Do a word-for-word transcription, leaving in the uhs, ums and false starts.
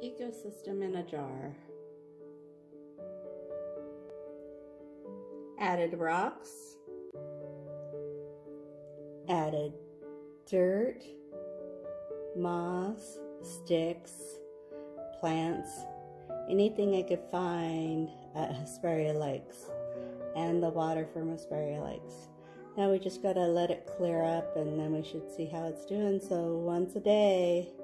Ecosystem in a jar. Added rocks. Added dirt, moss, sticks, plants, anything I could find at Hesperia Lakes, and the water from Hesperia Lakes. Now we just gotta let it clear up and then we should see how it's doing. So once a day,